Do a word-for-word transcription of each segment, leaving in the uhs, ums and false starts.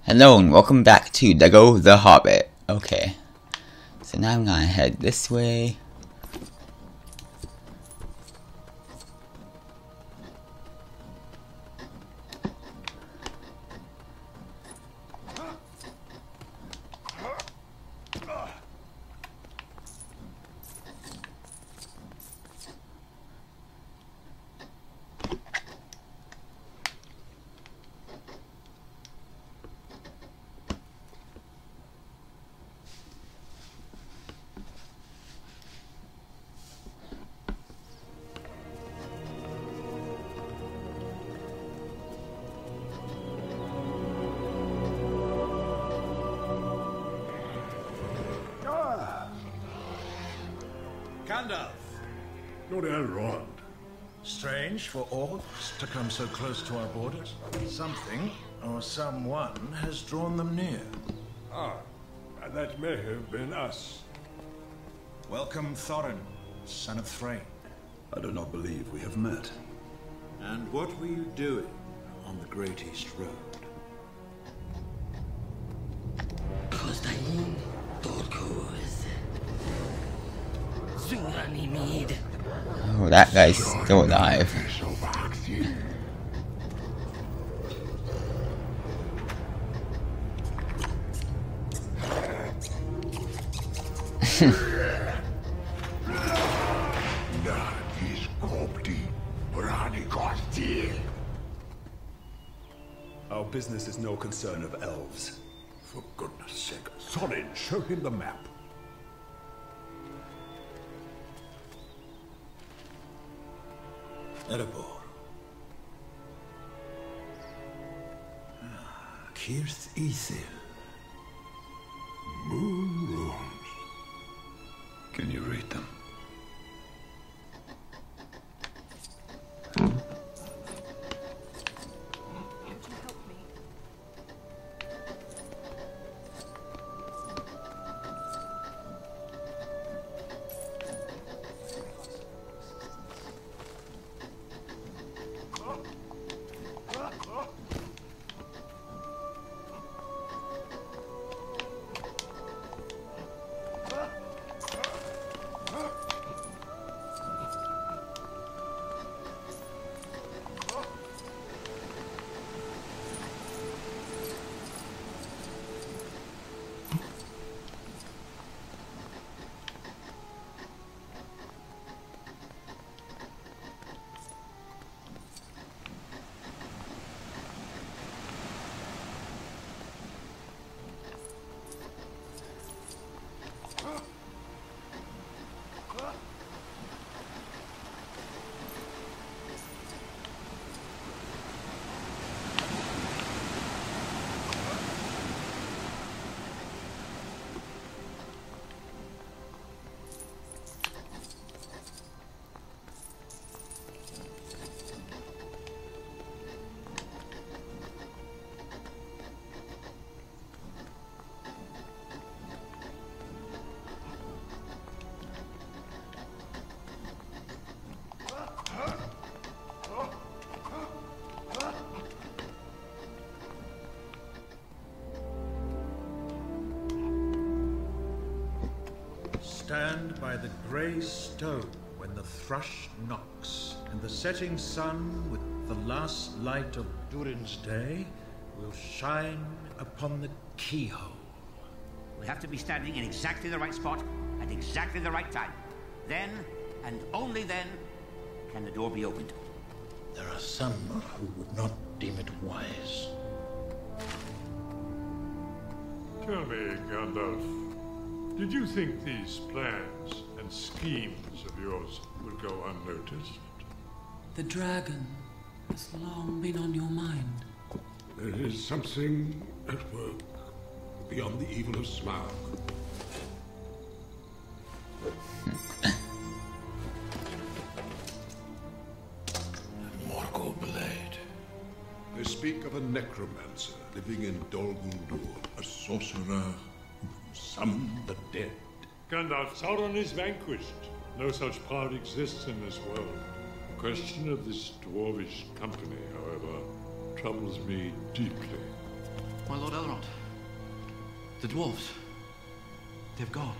Hello and welcome back to Lego The Hobbit. Okay, so now I'm gonna head this way. Gandalf! Lord Elrond. Strange for orcs to come so close to our borders. Something, or someone, has drawn them near. Ah, and that may have been us. Welcome, Thorin, son of Thrain. I do not believe we have met. And what were you doing on the Great East Road? Kostahin Dorkos. Zungani Mead. Oh, that guy's still alive. Our business is no concern of elves. For goodness sake, Thorin, show him the map. Erebor. Ah, Kirth Ithil. Moon runes. Can you read them? Stand by the grey stone when the thrush knocks, and the setting sun with the last light of Durin's day will shine upon the keyhole. We have to be standing in exactly the right spot at exactly the right time. Then, and only then, can the door be opened. There are some who would not deem it wise. Tell me, Gandalf, did you think these plans and schemes of yours would go unnoticed? The dragon has long been on your mind. There is something at work beyond the evil of Smaug. Morgul Blade. They speak of a necromancer living in Dol Guldur, a sorcerer who summoned the dead. Gandalf, Sauron is vanquished. No such power exists in this world. The question of this dwarvish company, however, troubles me deeply. My Lord Elrond. The dwarves. They've gone.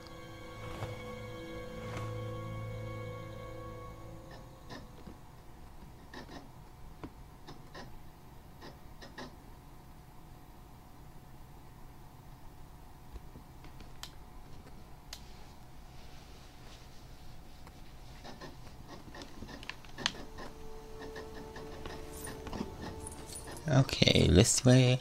Okay, this way.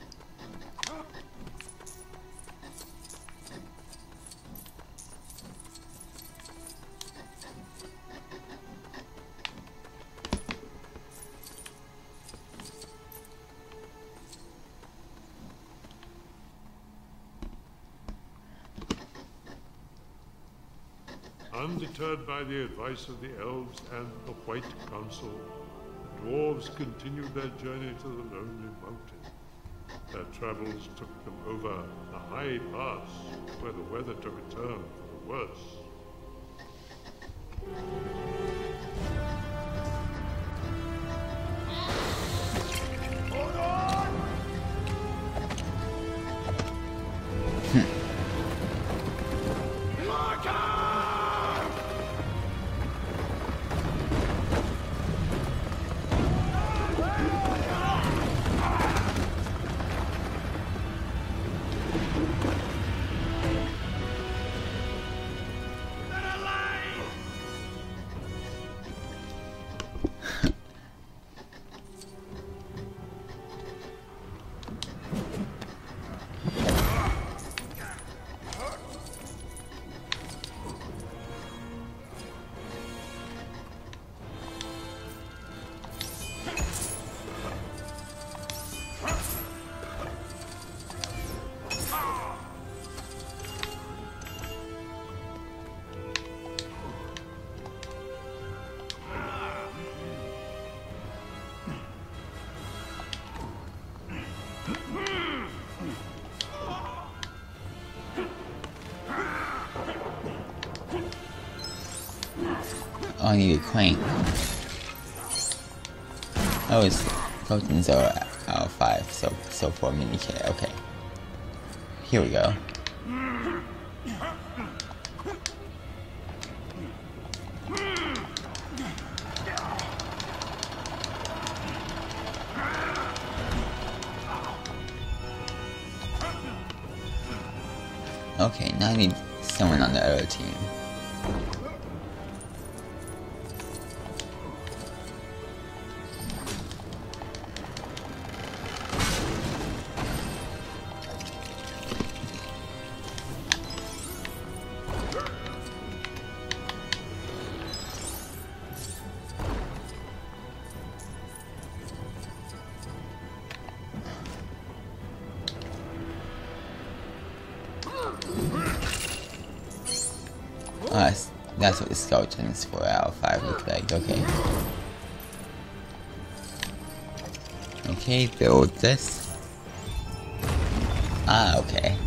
Undeterred by the advice of the elves and the White Council, the dwarves continued their journey to the Lonely Mountain. Their travels took them over the high pass, where the weather took a turn for the worse. Oh, I need a coin. Oh, it's Protein Zero out of five, so so for mini kit. Okay, here we go. Okay, now I need someone on the other team. Oh, that's, that's what the skeleton's four out of five look like. Okay. Okay, build this. Ah, okay.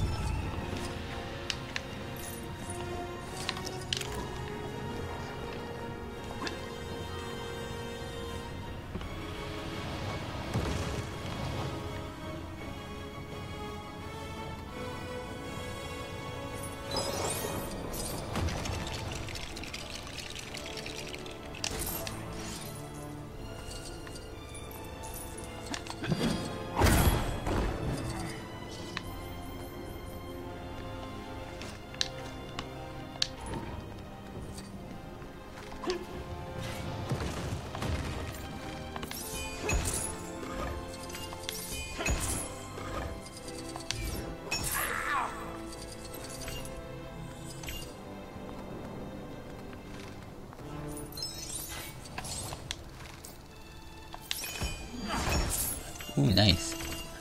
Ooh, nice.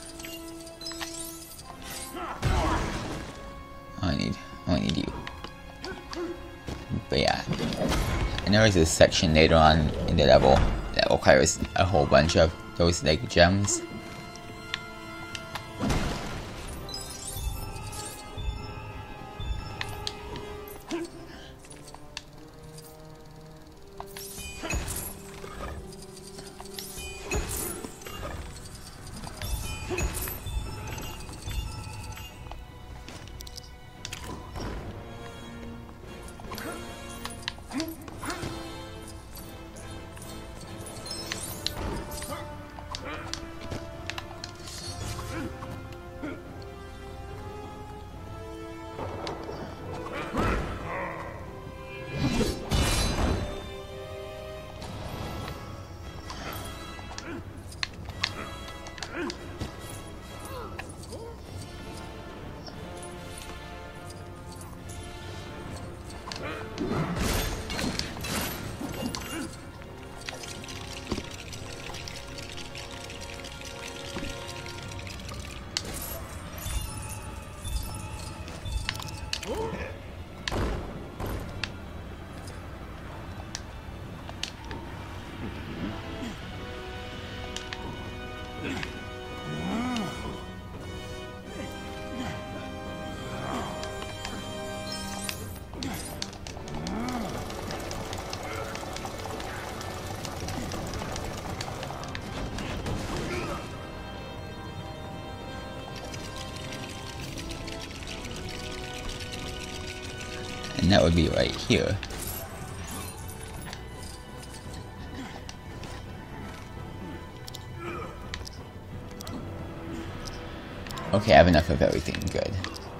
I need, I need you. But yeah, and there is a section later on in the level that requires a whole bunch of those like gems. And that would be right here. Okay, I have enough of everything. Good.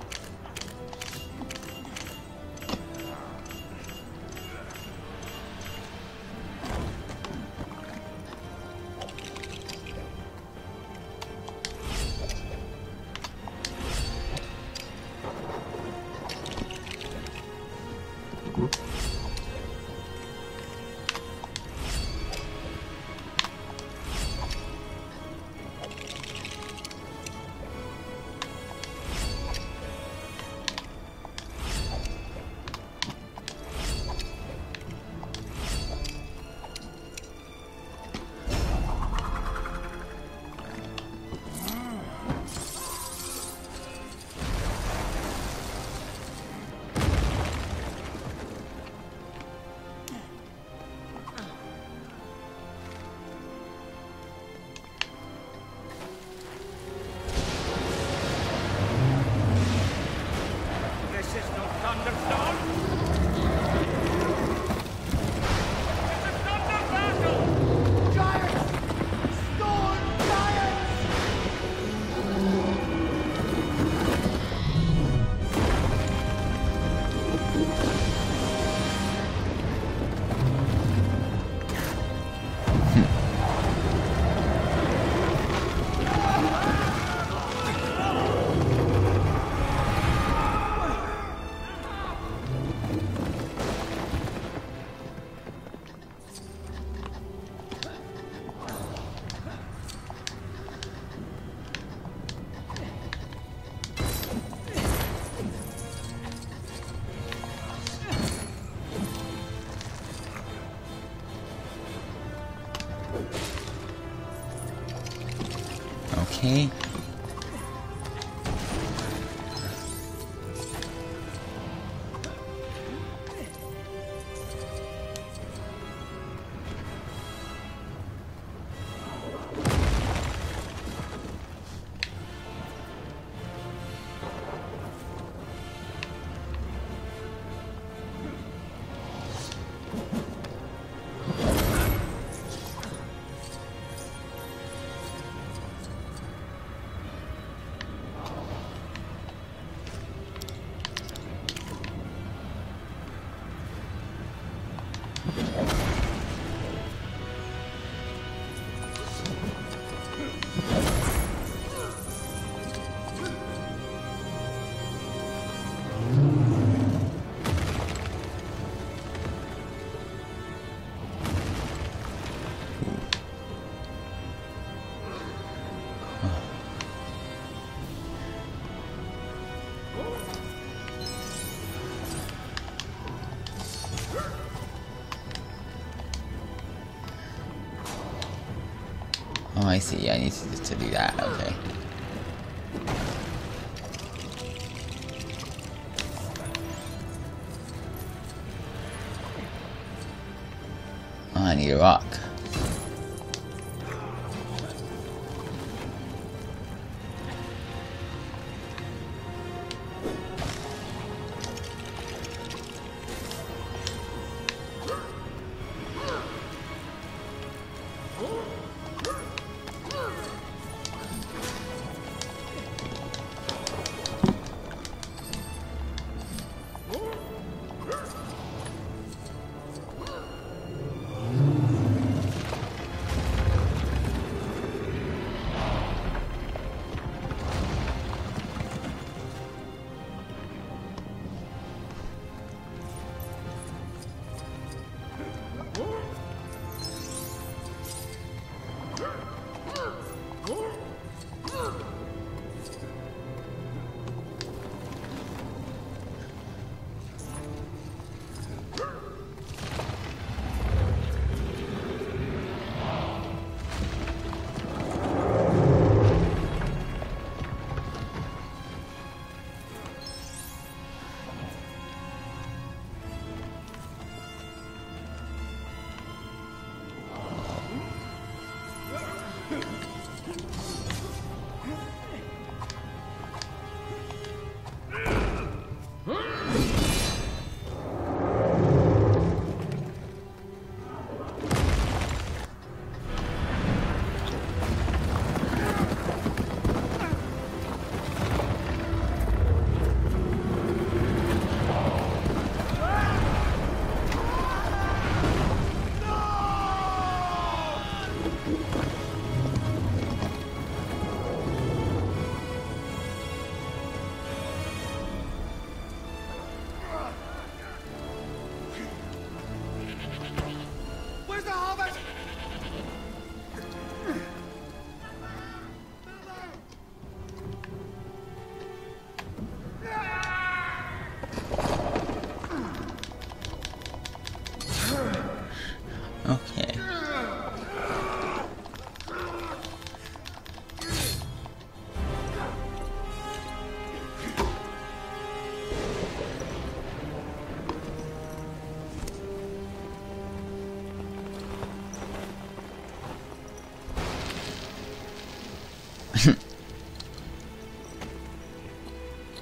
Okay. Oh, I see. Yeah, I need to, to do that. Okay. Oh, I need a rock.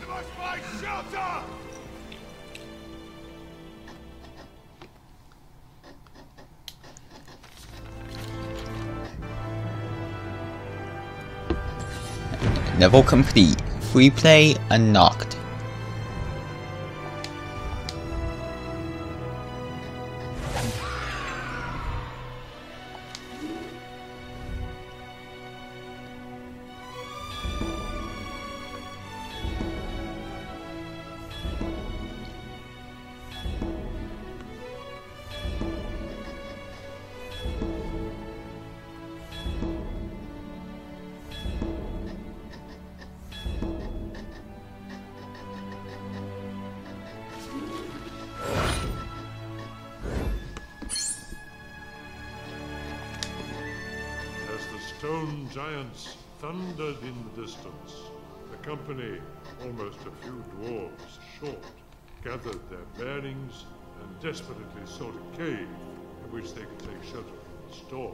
must find shelter! Level complete. Free play unlocked. Stone giants thundered in the distance. The company, almost a few dwarves short, gathered their bearings and desperately sought a cave in which they could take shelter from the storm.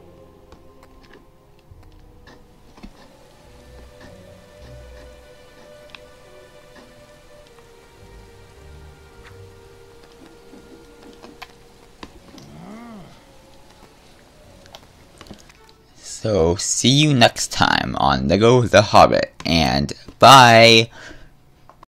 So, see you next time on Lego The Hobbit, and bye!